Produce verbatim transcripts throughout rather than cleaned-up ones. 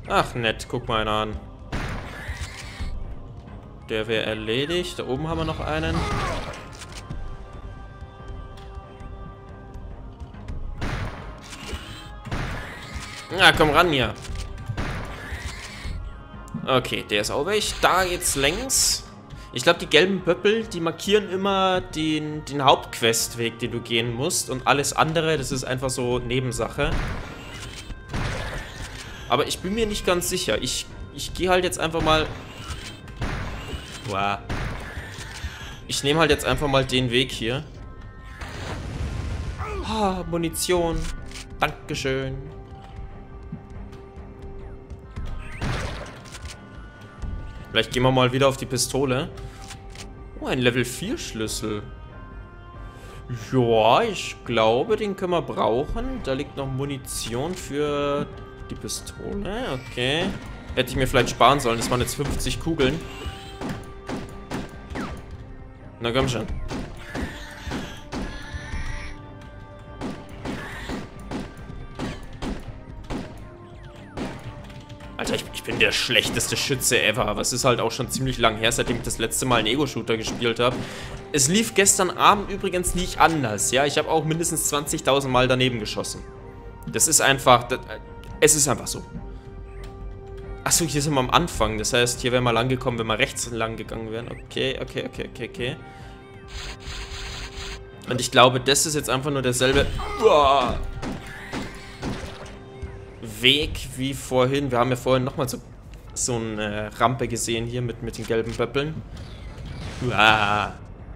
Ach, nett. Guck mal einer an. Der wäre erledigt. Da oben haben wir noch einen. Na, komm ran hier. Okay, der ist auch weg. Da geht's längs. Ich glaube, die gelben Pöppel, die markieren immer den, den Hauptquestweg, den du gehen musst. Und alles andere, das ist einfach so Nebensache. Aber ich bin mir nicht ganz sicher. Ich, ich gehe halt jetzt einfach mal... Wow. Ich nehme halt jetzt einfach mal den Weg hier. Ah, Munition. Dankeschön. Vielleicht gehen wir mal wieder auf die Pistole. Oh, ein Level vier Schlüssel. Ja, ich glaube, den können wir brauchen. Da liegt noch Munition für die Pistole. Okay. Hätte ich mir vielleicht sparen sollen. Das waren jetzt fünfzig Kugeln. Na komm schon. Alter, ich, ich bin der schlechteste Schütze ever. Aber es ist halt auch schon ziemlich lang her, seitdem ich das letzte Mal einen Ego-Shooter gespielt habe. Es lief gestern Abend übrigens nicht anders. Ja, ich habe auch mindestens zwanzigtausend Mal daneben geschossen. Das ist einfach... Das, es ist einfach so. Achso, hier sind wir am Anfang. Das heißt, hier wären wir lang gekommen, wenn wir rechts lang gegangen wären. Okay, okay, okay, okay, okay. Und ich glaube, das ist jetzt einfach nur derselbe Uah, Weg wie vorhin. Wir haben ja vorhin nochmal so, so eine Rampe gesehen hier mit, mit den gelben Pöppeln. Uah.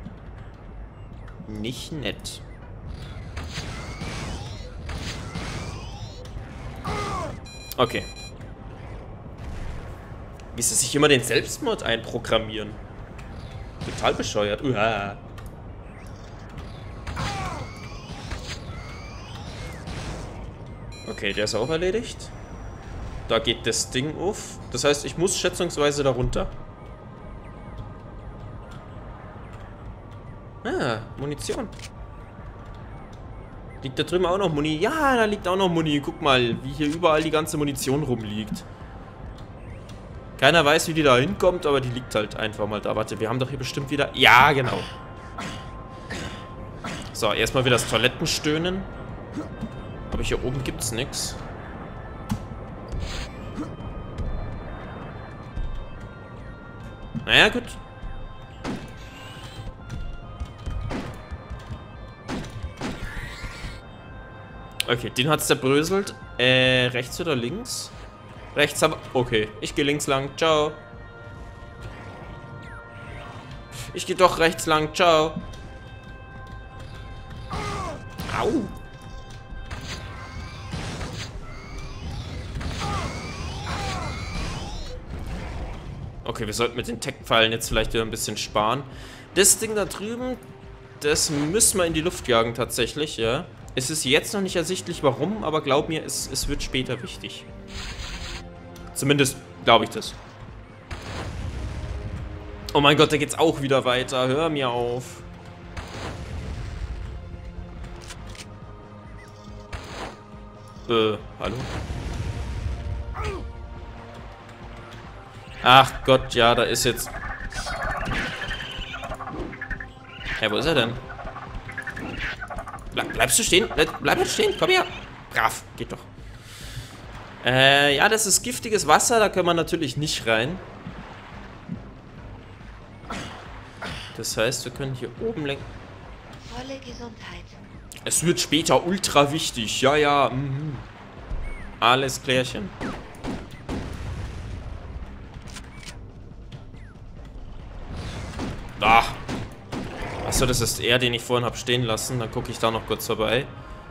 Nicht nett. Okay. Wie sie sich immer den Selbstmord einprogrammieren. Total bescheuert. Uah. Okay, der ist auch erledigt. Da geht das Ding auf. Das heißt, ich muss schätzungsweise da runter. Ah, Munition. Liegt da drüben auch noch Muni? Ja, da liegt auch noch Muni. Guck mal, wie hier überall die ganze Munition rumliegt. Keiner weiß, wie die da hinkommt, aber die liegt halt einfach mal da. Warte, wir haben doch hier bestimmt wieder... Ja, genau. So, erstmal wieder das Toilettenstöhnen. Aber hier oben gibt's nichts. Naja, gut. Okay, den hat's zerbröselt. Äh, rechts oder links? Rechts aber... Okay, ich gehe links lang. Ciao. Ich gehe doch rechts lang. Ciao. Au. Okay, wir sollten mit den Tech-Pfeilen jetzt vielleicht wieder ein bisschen sparen. Das Ding da drüben, das müssen wir in die Luft jagen tatsächlich, ja. Es ist jetzt noch nicht ersichtlich, warum, aber glaub mir, es, es wird später wichtig. Zumindest glaube ich das. Oh mein Gott, da geht's auch wieder weiter. Hör mir auf. Äh, hallo? Ach Gott, ja, da ist jetzt... Hä, wo ist er denn? Ble bleibst du stehen? Bleib, bleib jetzt stehen, komm her. Brav, geht doch. Äh, ja, das ist giftiges Wasser, da können wir natürlich nicht rein. Das heißt, wir können hier oben lenken. Volle Gesundheit. Es wird später ultra wichtig, ja, ja. Mhm. Alles klärchen. Ach. Achso, das ist er, den ich vorhin habe stehen lassen. Dann gucke ich da noch kurz vorbei.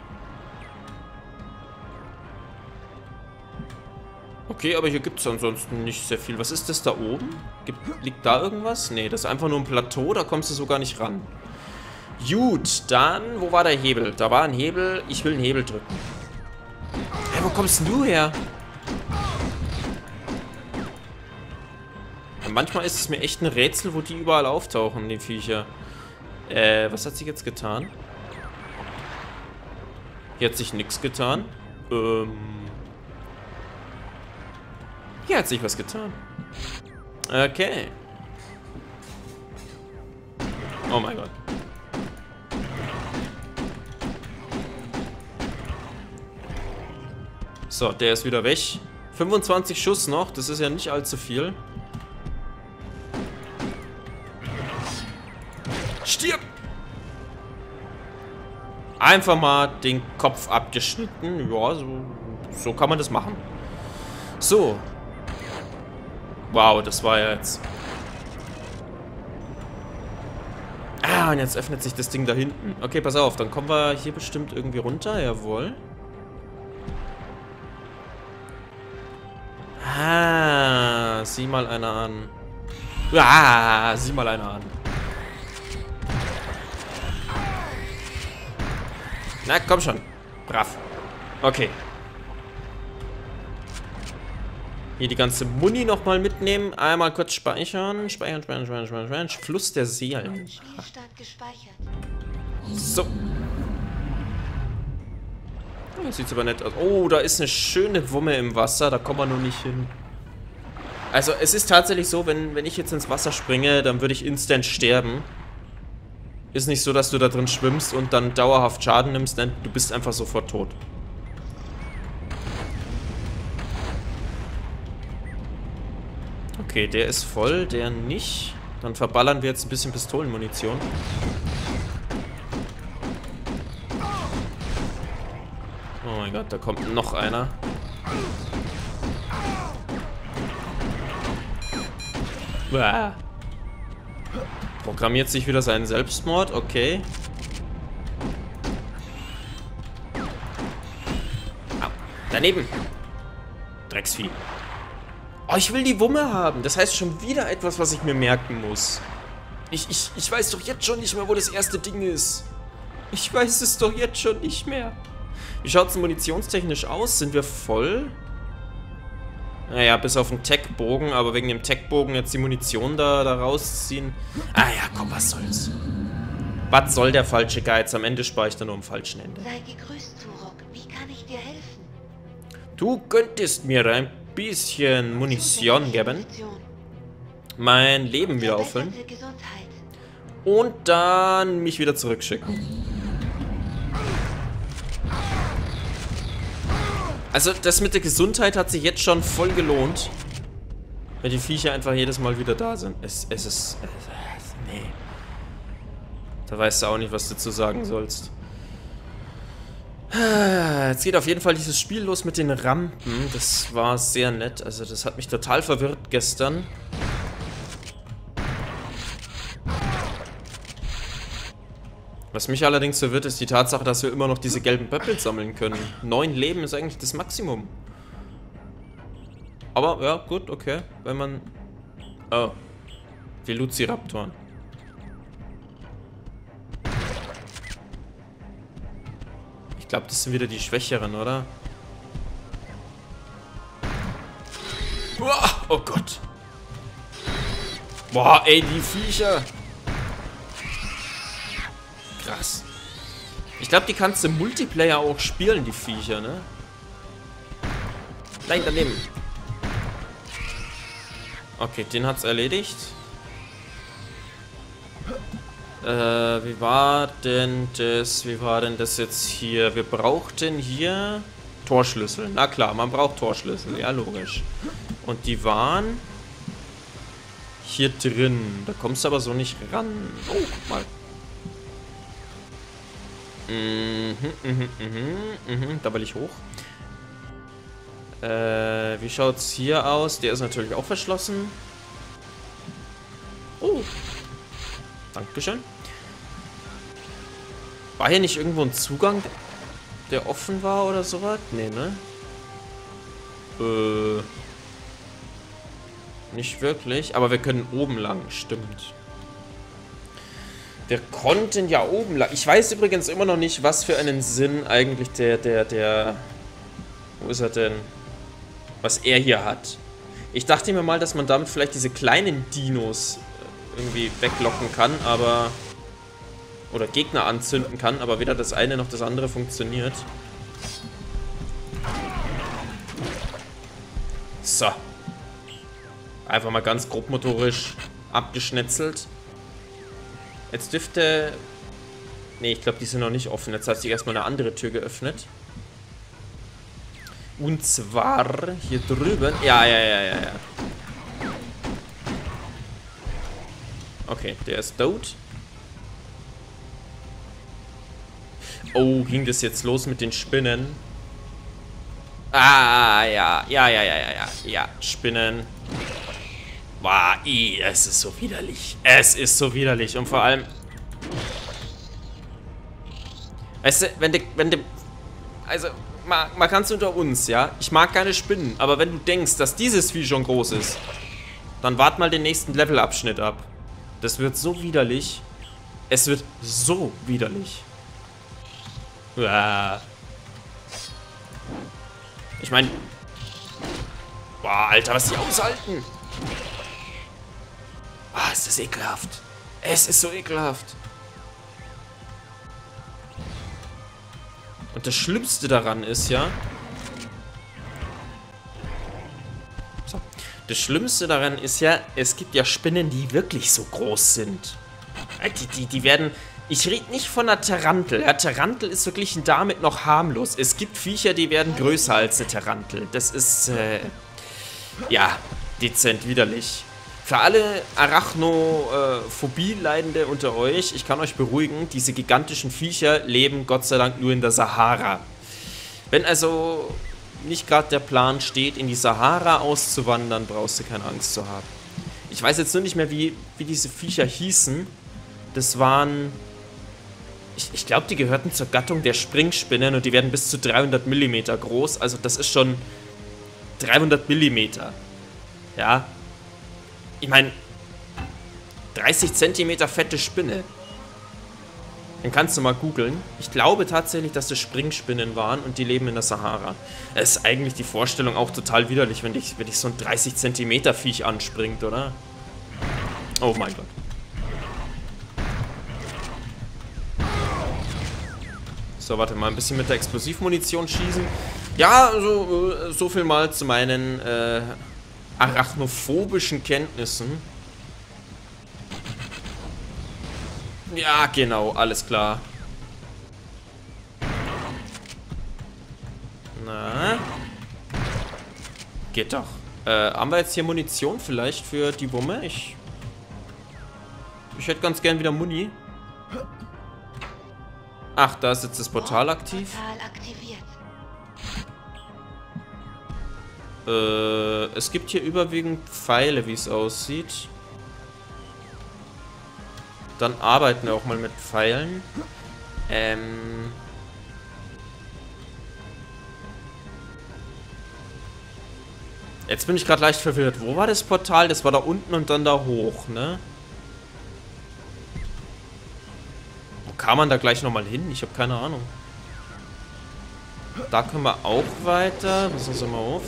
Okay, aber hier gibt es ansonsten nicht sehr viel. Was ist das da oben? Gibt, liegt da irgendwas? Nee, das ist einfach nur ein Plateau, da kommst du sogar nicht ran. Gut, dann, wo war der Hebel? Da war ein Hebel, ich will einen Hebel drücken. Hey, wo kommst denn du her? Ja, manchmal ist es mir echt ein Rätsel, wo die überall auftauchen, die Viecher. Äh, was hat sie jetzt getan? Hier hat sich nichts getan. Ähm... Hier hat sich was getan. Okay. Oh mein Gott. So, der ist wieder weg. fünfundzwanzig Schuss noch, das ist ja nicht allzu viel. Stirb! Einfach mal den Kopf abgeschnitten. Ja, so, so kann man das machen. So. Wow, das war ja jetzt... Ah, und jetzt öffnet sich das Ding da hinten. Okay, pass auf, dann kommen wir hier bestimmt irgendwie runter. Jawohl. Ah, sieh mal einer an. Ah, sieh mal einer an. Na, komm schon. Brav. Okay. Hier die ganze Muni nochmal mitnehmen. Einmal kurz speichern. Speichern, speichern, speichern, speichern, speichern. Fluss der Seelen. Spielstand gespeichert. So. Oh, das sieht aber nett aus. Oh, da ist eine schöne Wumme im Wasser. Da kommen wir nur nicht hin. Also, es ist tatsächlich so, wenn, wenn ich jetzt ins Wasser springe, dann würde ich instant sterben. Ist nicht so, dass du da drin schwimmst und dann dauerhaft Schaden nimmst, denn du bist einfach sofort tot. Okay, der ist voll, der nicht. Dann verballern wir jetzt ein bisschen Pistolenmunition. Oh mein Gott, da kommt noch einer. Uah. Programmiert sich wieder seinen Selbstmord, okay. Au, daneben. Drecksvieh. Oh, ich will die Wumme haben. Das heißt schon wieder etwas, was ich mir merken muss. Ich, ich, ich weiß doch jetzt schon nicht mehr, wo das erste Ding ist. Ich weiß es doch jetzt schon nicht mehr. Wie schaut es munitionstechnisch aus? Sind wir voll? Naja, bis auf den Tech-Bogen, aber wegen dem Tech-Bogen jetzt die Munition da, da rausziehen. Ah ja, komm, was soll's. Was soll der falsche Geiz? Am Ende spare ich dann nur am falschen Ende. Sei gegrüßt, Turok. Wie kann ich dir helfen? Du könntest mir ein bisschen Munition geben. Munition. Mein Leben wieder auffüllen. Verbesserte Gesundheit. Und dann mich wieder zurückschicken. Also das mit der Gesundheit hat sich jetzt schon voll gelohnt. Weil die Viecher einfach jedes Mal wieder da sind. Es, es ist... Es, nee. Da weißt du auch nicht, was du zu sagen sollst. Jetzt geht auf jeden Fall dieses Spiel los mit den Rampen. Das war sehr nett. Also das hat mich total verwirrt gestern. Was mich allerdings verwirrt, ist die Tatsache, dass wir immer noch diese gelben Pöppel sammeln können. Neun Leben ist eigentlich das Maximum. Aber, ja, gut, okay. Wenn man... Oh. Velociraptoren. Ich glaube, das sind wieder die Schwächeren, oder? Boah, oh Gott. Boah, ey, die Viecher. Krass. Ich glaube, die kannst du im Multiplayer auch spielen, die Viecher, ne? Nein, daneben. Okay, den hat's erledigt. Äh, wie war denn das? Wie war denn das jetzt hier? Wir brauchten hier Torschlüssel. Na klar, man braucht Torschlüssel. Ja, logisch. Und die waren hier drin. Da kommst du aber so nicht ran. Oh, guck mal. Mhm, mhm, mhm, mhm. Da will ich hoch. Äh, wie schaut's hier aus? Der ist natürlich auch verschlossen. Oh. Dankeschön. War hier nicht irgendwo ein Zugang, der offen war oder sowas? Nee, ne? Äh. Nicht wirklich. Aber wir können oben lang, stimmt. Wir konnten ja oben lang. Ich weiß übrigens immer noch nicht, was für einen Sinn eigentlich der, der, der... Wo ist er denn? Was er hier hat. Ich dachte mir mal, dass man damit vielleicht diese kleinen Dinos irgendwie weglocken kann, aber... Oder Gegner anzünden kann, aber weder das eine noch das andere funktioniert. So. Einfach mal ganz grobmotorisch abgeschnetzelt. Jetzt dürfte... Ne, ich glaube, die sind noch nicht offen. Jetzt hat sich erstmal eine andere Tür geöffnet. Und zwar hier drüben. Ja, ja, ja, ja, ja. Okay, der ist tot. Oh, ging das jetzt los mit den Spinnen? Ah, ja, ja, ja, ja, ja, ja, ja, Spinnen. Boah, ii, es ist so widerlich. Es ist so widerlich und vor allem... Weißt du, wenn du, wenn du, also, mal, mal ganz unter uns, ja? Ich mag keine Spinnen, aber wenn du denkst, dass dieses Vieh schon groß ist, dann wart mal den nächsten Levelabschnitt ab. Das wird so widerlich. Es wird so widerlich. Uah. Ich meine... Boah, Alter, was die aushalten. Ah, ist das ekelhaft. Es ist so ekelhaft. Und das Schlimmste daran ist ja... So. Das Schlimmste daran ist ja, es gibt ja Spinnen, die wirklich so groß sind. Die, die, die werden... Ich rede nicht von einer Tarantel. Ja, Tarantel ist wirklich damit noch harmlos. Es gibt Viecher, die werden größer als eine Tarantel. Das ist, äh... ja, dezent widerlich. Für alle Arachnophobie-Leidende unter euch, ich kann euch beruhigen, diese gigantischen Viecher leben Gott sei Dank nur in der Sahara. Wenn also nicht gerade der Plan steht, in die Sahara auszuwandern, brauchst du keine Angst zu haben. Ich weiß jetzt nur nicht mehr, wie, wie diese Viecher hießen. Das waren... Ich, ich glaube, die gehörten zur Gattung der Springspinnen und die werden bis zu dreihundert Millimeter groß. Also das ist schon dreihundert Millimeter. Ja. Ich meine, dreißig Zentimeter fette Spinne. Dann kannst du mal googeln. Ich glaube tatsächlich, dass das Springspinnen waren und die leben in der Sahara. Es ist eigentlich die Vorstellung auch total widerlich, wenn dich, wenn dich so ein dreißig Zentimeter Viech anspringt, oder? Oh mein Gott. So, warte mal, ein bisschen mit der Explosivmunition schießen. Ja, so, so viel mal zu meinen äh, arachnophobischen Kenntnissen. Ja, genau, alles klar. Na? Geht doch. Äh, haben wir jetzt hier Munition vielleicht für die Wumme? Ich... Ich hätte ganz gern wieder Muni. Ach, da ist jetzt das Portal aktiv. Portal aktiviert. Äh, es gibt hier überwiegend Pfeile, wie es aussieht. Dann arbeiten wir auch mal mit Pfeilen. Ähm... Jetzt bin ich gerade leicht verwirrt. Wo war das Portal? Das war da unten und dann da hoch, ne? Kam man da gleich nochmal hin? Ich habe keine Ahnung. Da können wir auch weiter. Passen Sie mal auf.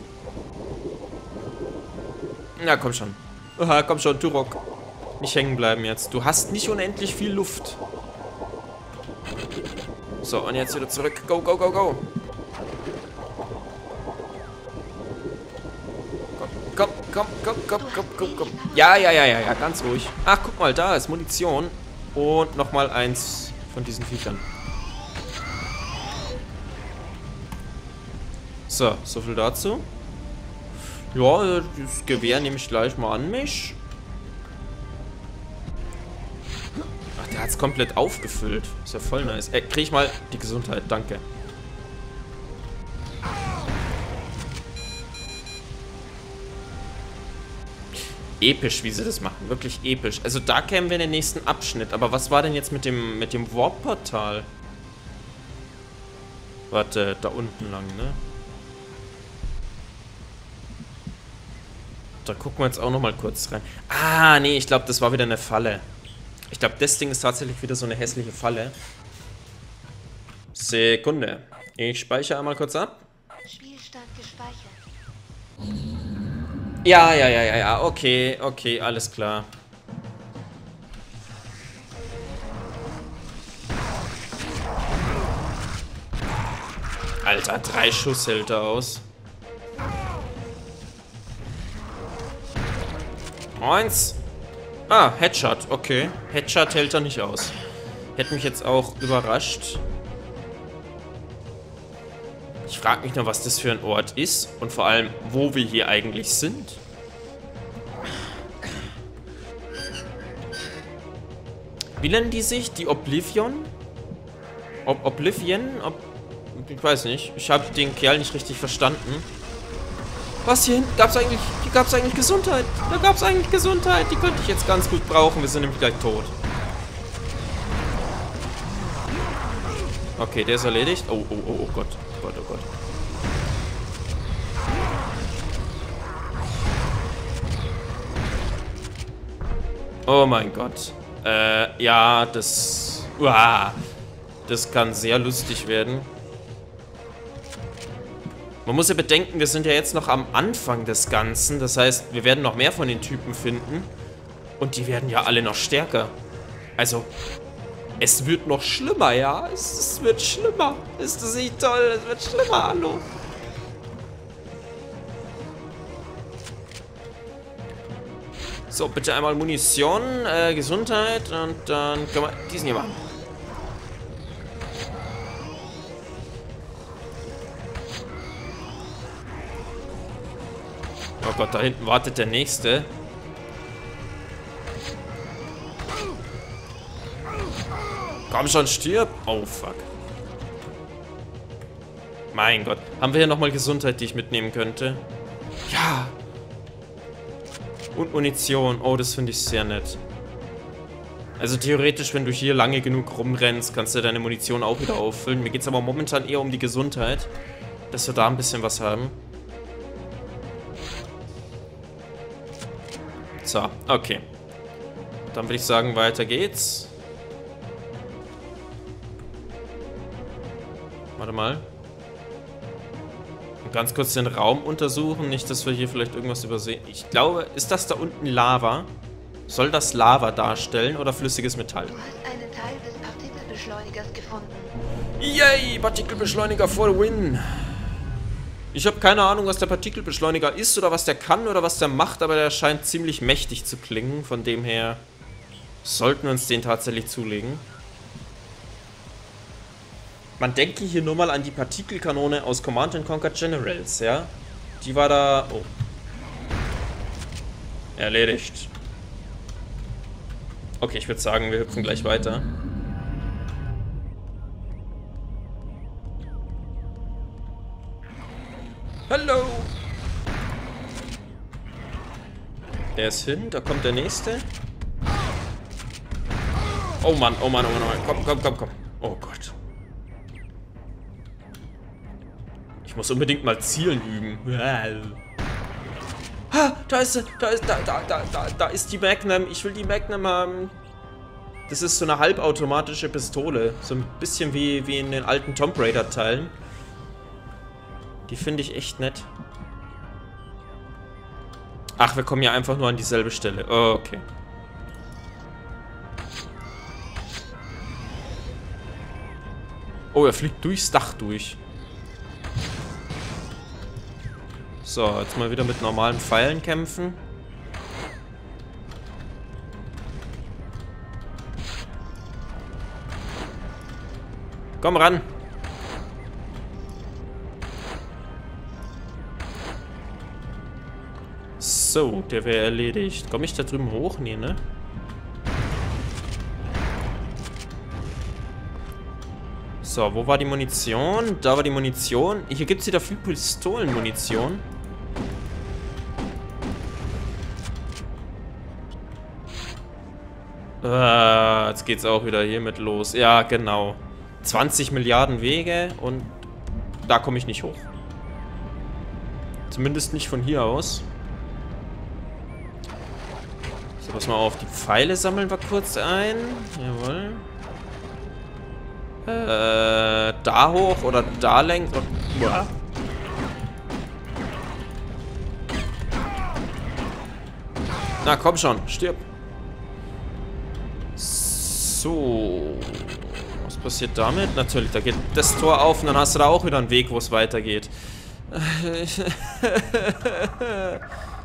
Na, komm schon. Aha, komm schon, Turok. Nicht hängen bleiben jetzt. Du hast nicht unendlich viel Luft. So, und jetzt wieder zurück. Go, go, go, go. Komm, komm, komm, komm, komm, komm, komm. Ja, ja, ja, ja, ja, ganz ruhig. Ach, guck mal, da ist Munition. Und nochmal eins von diesen Viechern. So, so viel dazu. Ja, das Gewehr nehme ich gleich mal an mich. Ach, der hat es komplett aufgefüllt. Ist ja voll nice. Äh, krieg ich mal die Gesundheit, danke. Episch, wie sie das machen. Wirklich episch. Also da kämen wir in den nächsten Abschnitt. Aber was war denn jetzt mit dem, mit dem Warp-Portal? Warte, da unten lang, ne? Da gucken wir jetzt auch noch mal kurz rein. Ah, nee, ich glaube, das war wieder eine Falle. Ich glaube, das Ding ist tatsächlich wieder so eine hässliche Falle. Sekunde. Ich speichere einmal kurz ab. Spielstand gespeichert. Ja, ja, ja, ja, ja. Okay, okay, alles klar. Alter, drei Schuss hält er aus. Eins. Ah, Headshot. Okay. Headshot hält er nicht aus. Hätte mich jetzt auch überrascht. Ich frage mich nur, was das für ein Ort ist. Und vor allem, wo wir hier eigentlich sind. Wie nennen die sich? Die Oblivion? Ob Oblivion? Ob ich weiß nicht. Ich habe den Kerl nicht richtig verstanden. Was hier hinten? Gab's eigentlich, hier gab es eigentlich Gesundheit. Da gab es eigentlich Gesundheit. Die könnte ich jetzt ganz gut brauchen. Wir sind nämlich gleich tot. Okay, der ist erledigt. Oh, oh, oh, oh Gott. Oh Gott, oh Gott. Oh mein Gott. Äh, ja, das... Uah, das kann sehr lustig werden. Man muss ja bedenken, wir sind ja jetzt noch am Anfang des Ganzen. Das heißt, wir werden noch mehr von den Typen finden. Und die werden ja alle noch stärker. Also, es wird noch schlimmer, ja? Es, es wird schlimmer. Ist das nicht toll? Es wird schlimmer, hallo. So, bitte einmal Munition, äh, Gesundheit und dann können wir diesen hier machen. Oh Gott, da hinten wartet der nächste. Komm schon, stirb. Oh, fuck. Mein Gott. Haben wir hier nochmal Gesundheit, die ich mitnehmen könnte? Ja. Und Munition. Oh, das finde ich sehr nett. Also theoretisch, wenn du hier lange genug rumrennst, kannst du deine Munition auch wieder auffüllen. Mir geht es aber momentan eher um die Gesundheit. Dass wir da ein bisschen was haben. So, okay. Dann würde ich sagen, weiter geht's. Warte mal. Und ganz kurz den Raum untersuchen. Nicht, dass wir hier vielleicht irgendwas übersehen. Ich glaube, ist das da unten Lava? Soll das Lava darstellen oder flüssiges Metall? Du hast einen Teil des Partikelbeschleunigers gefunden. Yay, Partikelbeschleuniger for the win. Ich habe keine Ahnung, was der Partikelbeschleuniger ist oder was der kann oder was der macht, aber der scheint ziemlich mächtig zu klingen. Von dem her sollten wir uns den tatsächlich zulegen. Man denke hier nur mal an die Partikelkanone aus Command and Conquer Generals, ja? Die war da... Oh. Erledigt. Okay, ich würde sagen, wir hüpfen gleich weiter. Hallo! Der ist hin, da kommt der nächste. Oh Mann, oh Mann, oh Mann, oh Mann. Komm, komm, komm, komm. Oh Gott. Ich muss unbedingt mal zielen üben. Ha, da ist sie, da ist, da, da, da, da, da ist die Magnum. Ich will die Magnum haben. Das ist so eine halbautomatische Pistole. So ein bisschen wie, wie in den alten Tomb Raider Teilen. Die finde ich echt nett. Ach, wir kommen ja einfach nur an dieselbe Stelle. Oh, okay. Oh, er fliegt durchs Dach durch. So, jetzt mal wieder mit normalen Pfeilen kämpfen. Komm ran. So, der wäre erledigt. Komme ich da drüben hoch? Nee, ne? So, wo war die Munition? Da war die Munition. Hier gibt es wieder viel Pistolenmunition. Ah, jetzt geht's auch wieder hiermit los. Ja, genau. zwanzig Milliarden Wege und da komme ich nicht hoch. Zumindest nicht von hier aus. So, pass mal auf. Die Pfeile sammeln wir kurz ein. Jawohl. Äh, da hoch oder da längs. Ja. Na, komm schon. Stirb. So. Was passiert damit? Natürlich, da geht das Tor auf und dann hast du da auch wieder einen Weg, wo es weitergeht.